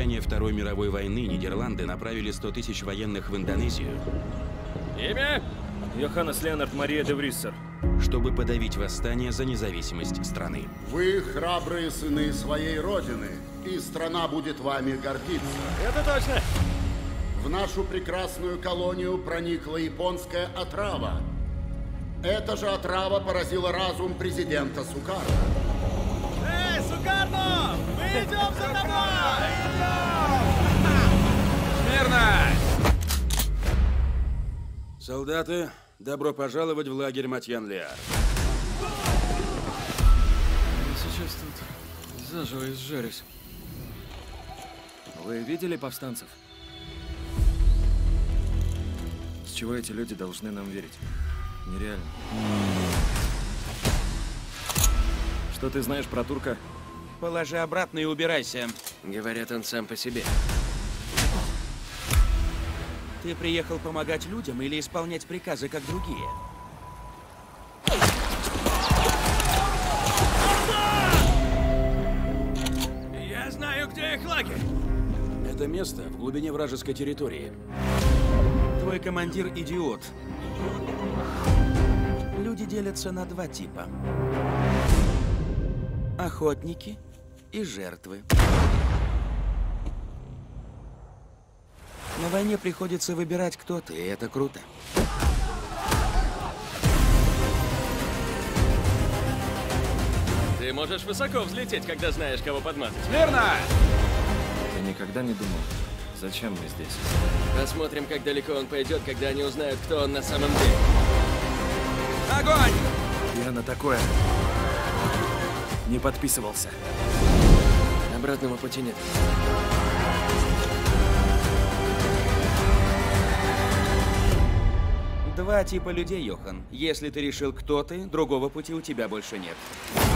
окончания Второй мировой войны Нидерланды направили 100 тысяч военных в Индонезию. Имя? Йоханнес Леонард Мария де Вриссер. Чтобы подавить восстание за независимость страны. Вы храбрые сыны своей родины, и страна будет вами гордиться. Это точно! В нашу прекрасную колонию проникла японская отрава. Эта же отрава поразила разум президента Сукарно. Эй, Сукарно! Мы идем за тобой! Смирно! Солдаты, добро пожаловать в лагерь Матьян-Лиар. Я сейчас тут заживо изжарюсь. Вы видели повстанцев? С чего эти люди должны нам верить? Нереально. Что ты знаешь про турка? Положи обратно и убирайся. Говорят, он сам по себе. Ты приехал помогать людям или исполнять приказы, как другие? Я знаю, где их лагерь. Это место в глубине вражеской территории. Твой командир идиот. Люди делятся на два типа. Охотники и жертвы. На войне приходится выбирать, кто ты, и это круто. Ты можешь высоко взлететь, когда знаешь, кого подмазать. Верно! Я никогда не думал, зачем мы здесь. Посмотрим, как далеко он пойдет, когда они узнают, кто он на самом деле. Огонь! Я на такое не подписывался. Обратного пути нет. Два типа людей, Йохан. Если ты решил, кто ты, другого пути у тебя больше нет.